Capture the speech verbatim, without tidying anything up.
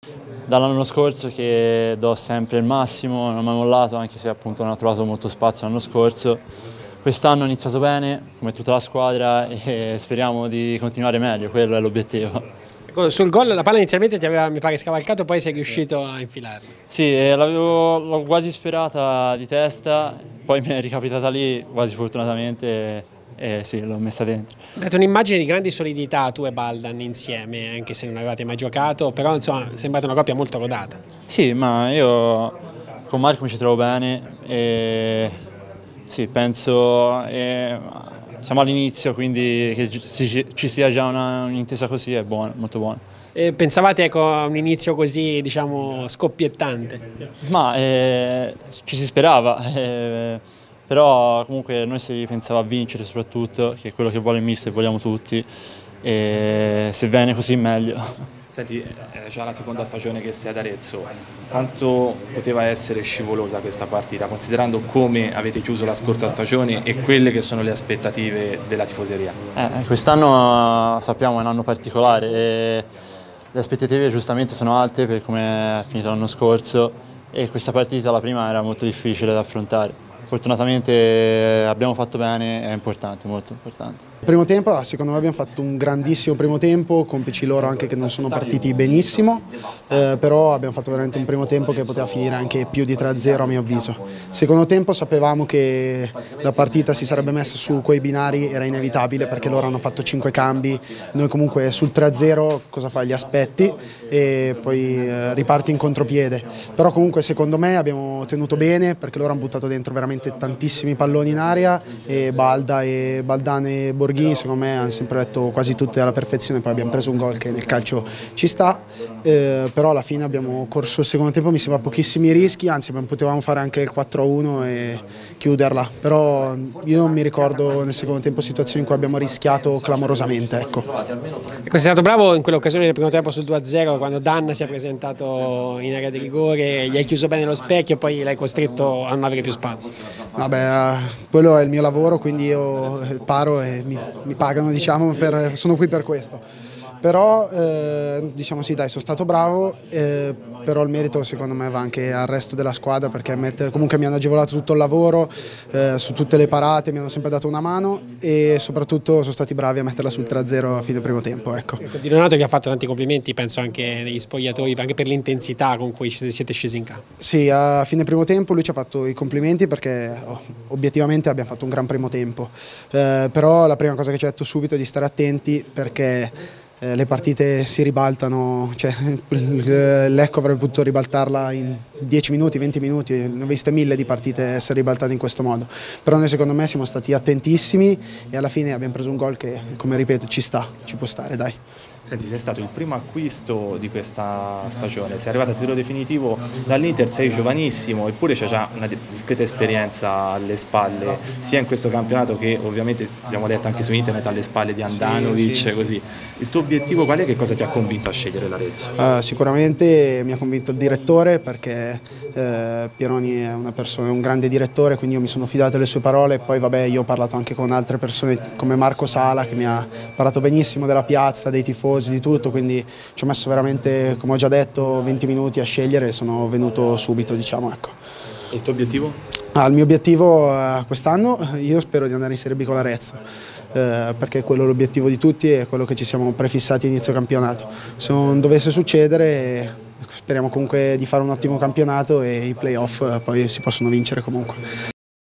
dall'anno scorso che do sempre il massimo, non ho mai mollato, anche se appunto non ho trovato molto spazio l'anno scorso. Quest'anno ho iniziato bene, come tutta la squadra, e speriamo di continuare meglio, quello è l'obiettivo. Sul gol la palla inizialmente ti aveva, mi pare, scavalcato, poi sei riuscito a infilarla. Sì, l'ho quasi sferrata di testa, poi mi è ricapitata lì, quasi fortunatamente, e sì, l'ho messa dentro. Date un'immagine di grande solidità tu e Baldan insieme, anche se non avevate mai giocato, però insomma sembrate una coppia molto rodata. Sì, ma io con Marco mi ci trovo bene e sì, penso... E, siamo all'inizio, quindi che ci sia già un'intesa così è buono, molto buono. E pensavate ecco, a un inizio così, diciamo, scoppiettante? Ma eh, ci si sperava, eh, però comunque noi si pensava a vincere soprattutto, che è quello che vuole il mister, vogliamo tutti, e se viene così meglio. Senti, è già la seconda stagione che sei ad Arezzo, quanto poteva essere scivolosa questa partita, considerando come avete chiuso la scorsa stagione e quelle che sono le aspettative della tifoseria? Eh, quest'anno sappiamo è un anno particolare e le aspettative giustamente sono alte per come è finito l'anno scorso e questa partita, la prima, era molto difficile da affrontare. Fortunatamente abbiamo fatto bene, è importante, molto importante. Il primo tempo, secondo me abbiamo fatto un grandissimo primo tempo, complici loro anche che non sono partiti benissimo, eh, però abbiamo fatto veramente un primo tempo che poteva finire anche più di tre a zero a mio avviso. Secondo tempo sapevamo che la partita si sarebbe messa su quei binari, era inevitabile perché loro hanno fatto cinque cambi, noi comunque sul tre a zero cosa fai? Gli aspetti e poi eh, riparti in contropiede, però comunque secondo me abbiamo tenuto bene perché loro hanno buttato dentro veramente tantissimi palloni in aria e Balda e Baldan e Borghi secondo me hanno sempre letto quasi tutte alla perfezione, poi abbiamo preso un gol che nel calcio ci sta, eh, però alla fine abbiamo corso il secondo tempo, mi sembra pochissimi rischi, anzi potevamo fare anche il quattro a uno e chiuderla, però io non mi ricordo nel secondo tempo situazioni in cui abbiamo rischiato clamorosamente. Ecco. Ecco, sei stato bravo in quell'occasione del primo tempo sul due a zero quando Dan si è presentato in area di rigore, gli hai chiuso bene lo specchio e poi l'hai costretto a non avere più spazio. Vabbè, quello è il mio lavoro, quindi io paro e mi, mi pagano, diciamo, per, sono qui per questo. Però eh, diciamo sì, dai, sono stato bravo, eh, però il merito secondo me va anche al resto della squadra perché mettere, comunque mi hanno agevolato tutto il lavoro, eh, su tutte le parate mi hanno sempre dato una mano e soprattutto sono stati bravi a metterla sul tre a zero a fine primo tempo. Ecco. Ecco, Di Donato vi ha fatto tanti complimenti, penso anche negli spogliatoi, anche per l'intensità con cui siete scesi in campo. Sì, a fine primo tempo lui ci ha fatto i complimenti perché oh, obiettivamente abbiamo fatto un gran primo tempo, eh, però la prima cosa che ci ha detto subito è di stare attenti perché Eh, le partite si ribaltano, cioè, l'Ecco avrebbe potuto ribaltarla in dieci minuti, venti minuti, ne ho viste mille di partite essere ribaltate in questo modo, però noi secondo me siamo stati attentissimi e alla fine abbiamo preso un gol che, come ripeto, ci sta, ci può stare, dai. Senti, sei stato il primo acquisto di questa stagione, sei arrivato a titolo definitivo dall'Inter, sei giovanissimo eppure c'è già una discreta esperienza alle spalle, sia in questo campionato che ovviamente abbiamo letto anche su internet alle spalle di Andanovic, sì, sì, così. Il tuo obiettivo qual è? Che cosa ti ha convinto a scegliere l'Arezzo? Uh, sicuramente mi ha convinto il direttore perché uh, Pieroni è una persona, un grande direttore, quindi io mi sono fidato delle sue parole e poi vabbè io ho parlato anche con altre persone come Marco Sala che mi ha parlato benissimo della piazza, dei tifosi, di tutto, quindi ci ho messo veramente, come ho già detto, venti minuti a scegliere e sono venuto subito, diciamo, ecco. E il tuo obiettivo? Ah, il mio obiettivo eh, quest'anno, io spero di andare in Serie B con l'Arezzo, eh, perché quello è l'obiettivo di tutti e quello che ci siamo prefissati inizio campionato. Se non dovesse succedere, speriamo comunque di fare un ottimo campionato e i playoff eh, poi si possono vincere comunque.